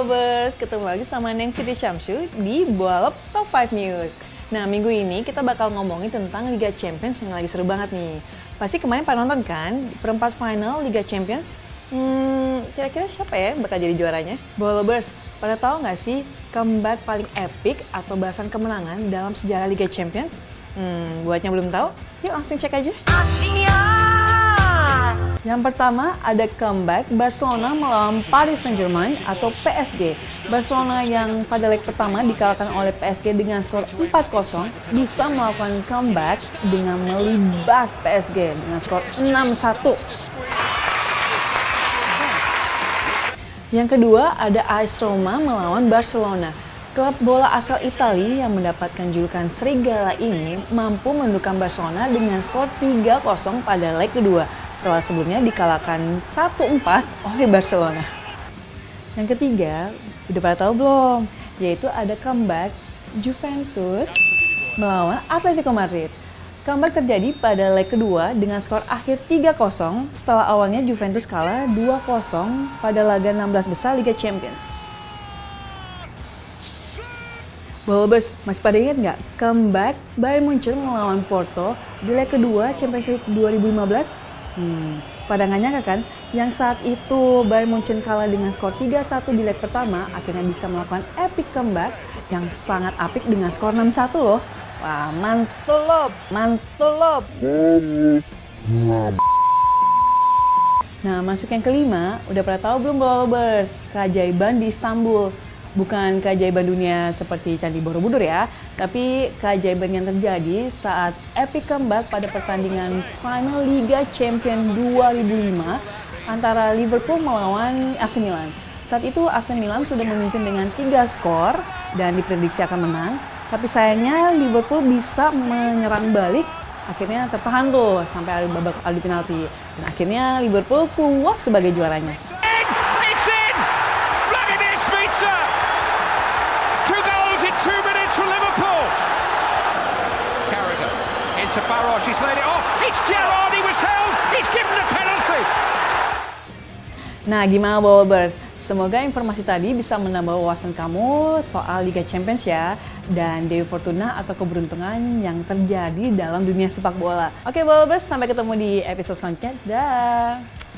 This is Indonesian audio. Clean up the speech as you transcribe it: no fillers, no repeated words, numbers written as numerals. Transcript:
Lovers, ketemu lagi sama Neng Fitri Syamsu di Bola Top 5 News. Nah, minggu ini kita bakal ngomongin tentang Liga Champions yang lagi seru banget nih. Pasti kemarin pada nonton kan, perempat final Liga Champions? Kira-kira siapa ya bakal jadi juaranya? Bola Lovers, pada tahu nggak sih comeback paling epic atau balasan kemenangan dalam sejarah Liga Champions? Buatnya belum tahu, yuk langsung cek aja. Yang pertama ada comeback Barcelona melawan Paris Saint-Germain atau PSG. Barcelona yang pada leg pertama dikalahkan oleh PSG dengan skor 4-0 bisa melakukan comeback dengan melibas PSG dengan skor 6-1. Yang kedua ada AS Roma melawan Barcelona. Klub bola asal Italia yang mendapatkan julukan Serigala ini mampu menundukkan Barcelona dengan skor 3-0 pada leg kedua setelah sebelumnya dikalahkan 1-4 oleh Barcelona. Yang ketiga, udah pada tahu belum? Yaitu ada comeback Juventus melawan Atletico Madrid. Comeback terjadi pada leg kedua dengan skor akhir 3-0 setelah awalnya Juventus kalah 2-0 pada laga 16 besar Liga Champions. Bolbers, masih pada ingat nggak comeback Bayern Munchen melawan Porto di leg kedua Champions League 2015? Pada nggak nyangka kan, yang saat itu Bayern Munchen kalah dengan skor 3-1 di leg pertama, akhirnya bisa melakukan epic comeback yang sangat apik dengan skor 6-1 loh. Wah, mantap. Nah, masuk yang kelima, udah pada tahu belum Bolbers? Keajaiban di Istanbul. Bukan keajaiban dunia seperti Candi Borobudur ya, tapi keajaiban yang terjadi saat epic comeback pada pertandingan final Liga Champions 2005 antara Liverpool melawan AC Milan. Saat itu AC Milan sudah memimpin dengan 3 skor dan diprediksi akan menang, tapi sayangnya Liverpool bisa menyerang balik, akhirnya tertahan tuh sampai babak adu penalti. Dan akhirnya Liverpool puas sebagai juaranya. To Barros, he's laid it off. It's Gerrard, he was held. He's given the penalty. Nah, gimana Bolbers? Semoga informasi tadi bisa menambah wawasan kamu soal Liga Champions ya, dan Dewi Fortuna atau keberuntungan yang terjadi dalam dunia sepak bola. Oke Bolbers, sampai ketemu di episode selanjutnya. Dah.